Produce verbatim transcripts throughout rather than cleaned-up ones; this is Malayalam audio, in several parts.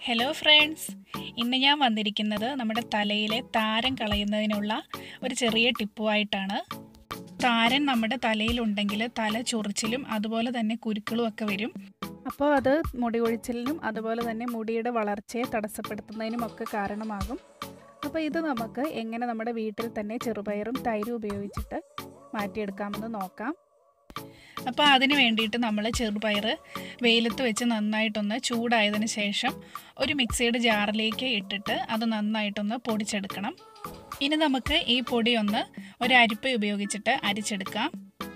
ഹലോ ഫ്രണ്ട്സ്, ഇന്ന് ഞാൻ വന്നിരിക്കുന്നത് നമ്മുടെ തലയിലെ താരൻ കളയുന്നതിനുള്ള ഒരു ചെറിയ ടിപ്പുമായിട്ടാണ്. താരൻ നമ്മുടെ തലയിലുണ്ടെങ്കിൽ തല ചൊറിച്ചിലും അതുപോലെ തന്നെ കുരുക്കളും ഒക്കെ വരും. അപ്പോൾ അത് മുടി കൊഴിച്ചിലിനും അതുപോലെ തന്നെ മുടിയുടെ വളർച്ചയെ തടസ്സപ്പെടുത്തുന്നതിനും ഒക്കെ കാരണമാകും. അപ്പോൾ ഇത് നമുക്ക് എങ്ങനെ നമ്മുടെ വീട്ടിൽ തന്നെ ചെറുപയറും തൈരും ഉപയോഗിച്ചിട്ട് മാറ്റിയെടുക്കാമെന്ന് നോക്കാം. അപ്പോൾ അതിന് വേണ്ടിയിട്ട് നമ്മൾ ചെറുപയർ വെയിലത്ത് വെച്ച് നന്നായിട്ടൊന്ന് ചൂടായതിന് ശേഷം ഒരു മിക്സിയുടെ ജാറിലേക്ക് ഇട്ടിട്ട് അത് നന്നായിട്ടൊന്ന് പൊടിച്ചെടുക്കണം. ഇനി നമുക്ക് ഈ പൊടി ഒന്ന് ഒരു അരിപ്പ ഉപയോഗിച്ചിട്ട് അരിച്ചെടുക്കാം.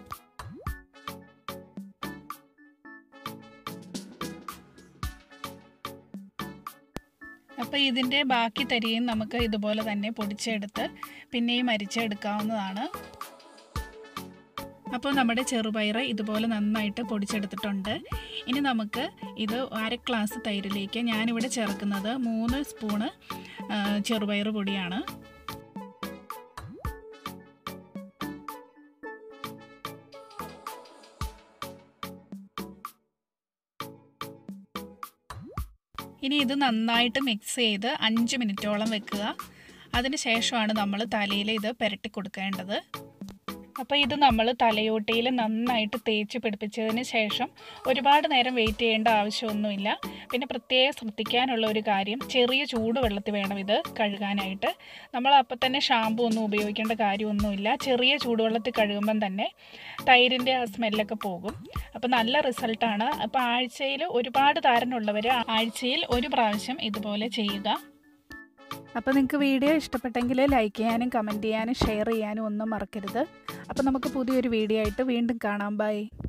അപ്പോൾ ഇതിൻ്റെ ബാക്കി തരിയും നമുക്ക് ഇതുപോലെ തന്നെ പൊടിച്ചെടുത്ത് പിന്നെയും അരിച്ചെടുക്കാവുന്നതാണ്. അപ്പോൾ നമ്മുടെ ചെറുപയർ ഇതുപോലെ നന്നായിട്ട് പൊടിച്ചെടുത്തിട്ടുണ്ട്. ഇനി നമുക്ക് ഇത് അര ഗ്ലാസ് തൈരിലേക്ക് ഞാനിവിടെ ചേർക്കുന്നത് മൂന്ന് സ്പൂണ് ചെറുപയർ പൊടിയാണ്. ഇനി ഇത് നന്നായിട്ട് മിക്സ് ചെയ്ത് അഞ്ച് മിനിറ്റോളം വെക്കുക. അതിന് ശേഷമാണ് നമ്മൾ തലയിൽ ഇത് പുരട്ടി കൊടുക്കേണ്ടത്. അപ്പോൾ ഇത് നമ്മൾ തലയോട്ടിയിൽ നന്നായിട്ട് തേച്ച് പിടിപ്പിച്ചതിന് ശേഷം ഒരുപാട് നേരം വെയിറ്റ് ചെയ്യേണ്ട ആവശ്യമൊന്നുമില്ല. പിന്നെ പ്രത്യേകം ശ്രദ്ധിക്കാനുള്ള ഒരു കാര്യം, ചെറിയ ചൂടുവെള്ളത്തിൽ വേണം ഇത് കഴുകാനായിട്ട്. നമ്മൾ അപ്പം തന്നെ ഷാമ്പു ഒന്നും ഉപയോഗിക്കേണ്ട കാര്യമൊന്നുമില്ല. ചെറിയ ചൂടുവെള്ളത്തിൽ കഴുകുമ്പം തന്നെ തൈരിൻ്റെ ആ സ്മെല്ലൊക്കെ പോകും. അപ്പോൾ നല്ല റിസൾട്ടാണ്. അപ്പോൾ ആഴ്ചയിൽ ഒരുപാട് താരനുള്ളവർ ആഴ്ചയിൽ ഒരു പ്രാവശ്യം ഇതുപോലെ ചെയ്യുക. അപ്പോൾ നിങ്ങൾക്ക് വീഡിയോ ഇഷ്ടപ്പെട്ടെങ്കിൽ ലൈക്ക് ചെയ്യാനും കമൻറ്റ് ചെയ്യാനും ഷെയർ ചെയ്യാനും ഒന്നും മറക്കരുത്. അപ്പോൾ നമുക്ക് പുതിയൊരു വീഡിയോ ആയിട്ട് വീണ്ടും കാണാം. ബൈ.